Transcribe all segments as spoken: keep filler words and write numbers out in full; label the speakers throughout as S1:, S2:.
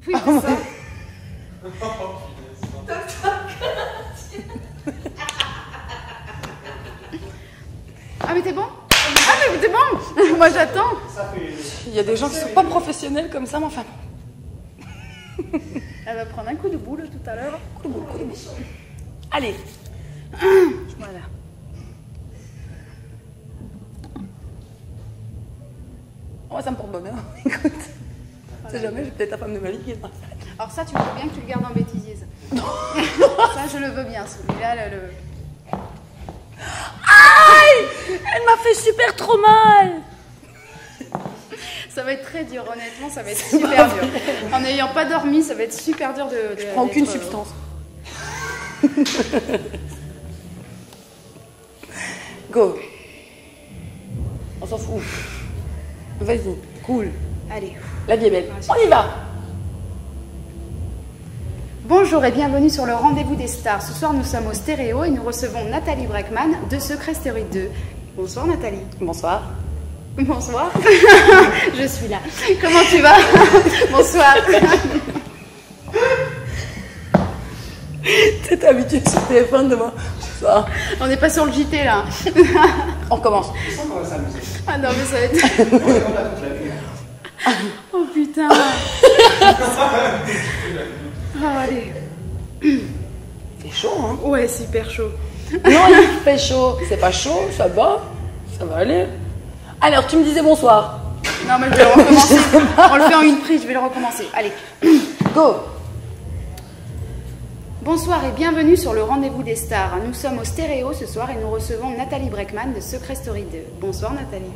S1: Oui, c'est ça. Ah mais t'es bon? Ah mais t'es bon? Moi j'attends.
S2: Il y a des gens qui sont pas professionnels comme ça, mais enfin.
S1: Elle va prendre un coup de boule tout à l'heure.
S2: Coup de boule, coup de boule. Allez.
S1: Voilà.
S2: Oh, ça me porte bonheur. Écoute. On sait jamais, j'ai peut-être la femme de ma vie qui est là.
S1: Alors ça, tu veux bien que tu le gardes en bêtisier. Ça, je le veux bien, celui-là, le... le...
S2: Aïe! Elle m'a fait super trop mal.
S1: Ça va être très dur, honnêtement, ça va être super dur. En n'ayant pas dormi, ça va être super dur de... de
S2: Je prends aucune
S1: euh...
S2: substance. Go. On s'en fout. Vas-y, cool.
S1: Allez.
S2: La vie est belle. On y va.
S1: Bonjour et bienvenue sur le rendez-vous des stars. Ce soir, nous sommes au Stéréo et nous recevons Nathalie Breckman de Secret Story deux. Bonsoir Nathalie.
S2: Bonsoir.
S1: Bonsoir. Je suis là. Comment tu vas? Bonsoir.
S2: T'es habituée sur le téléphone demain. Ça.
S1: On n'est pas sur le J T là.
S2: On commence.
S1: Ah non mais ça va être... Oh putain. Oh, allez.
S2: C'est chaud, hein?
S1: Ouais, super chaud.
S2: Non, il fait chaud. C'est pas chaud, ça va. Ça va aller. Alors, tu me disais bonsoir.
S1: Non, mais je vais le recommencer. On le fait en une prise, je vais le recommencer. Allez.
S2: Go.
S1: Bonsoir et bienvenue sur le rendez-vous des stars. Nous sommes au Stéréo ce soir et nous recevons Nathalie Breckman de Secret Story deux. Bonsoir Nathalie.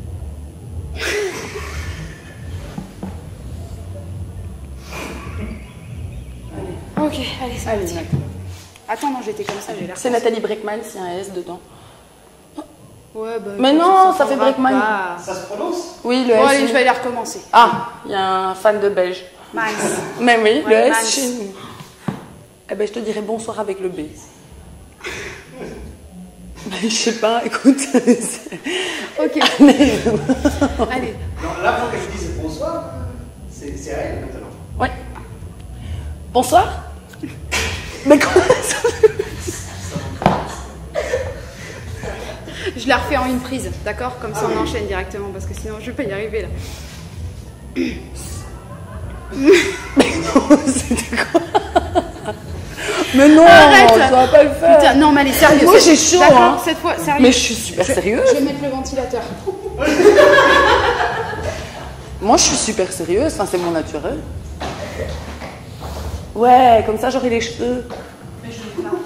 S1: Ok, allez, c'est
S2: Allez,
S1: parti. Attends, non, j'étais comme ça, j'ai l'air...
S2: C'est Nathalie Breckman, s'il y a un S dedans.
S1: Ouais, bah...
S2: Mais non, ça fait Breckman.
S1: Pas.
S3: Ça se prononce?
S2: Oui, le
S1: Bon,
S2: S.
S1: allez, je vais aller recommencer.
S2: Ah, il y a un fan de belge.
S1: Mince.
S2: Mais oui,
S1: Ouais,
S2: le S
S1: mince.
S2: chez nous. Eh ben, je te dirais bonsoir avec le B. Ben, je sais pas, écoute.
S1: Ok.
S2: Allez.
S1: Allez.
S3: Non, là, faut que je dise bonsoir. C'est c'est à elle maintenant.
S2: Ouais. Bonsoir. Mais comment ça?
S1: Je la refais en une prise, d'accord? Comme ça,
S3: Ah
S1: on
S3: oui.
S1: enchaîne directement, parce que sinon, je vais pas y arriver, là.
S2: Mais non, c'était quoi? Mais non,
S1: Arrête.
S2: ça va pas le faire.
S1: Putain, non, mais allez, sérieux.
S2: Moi,
S1: cette-
S2: j'ai chaud,
S1: d'accord,
S2: hein.
S1: cette fois, sérieux.
S2: Mais je suis super sérieuse.
S1: Je vais mettre le ventilateur.
S2: Moi, je suis super sérieuse. Enfin, c'est mon naturel. Ouais, comme ça, j'aurai les cheveux.
S1: Mais je l'ai pas.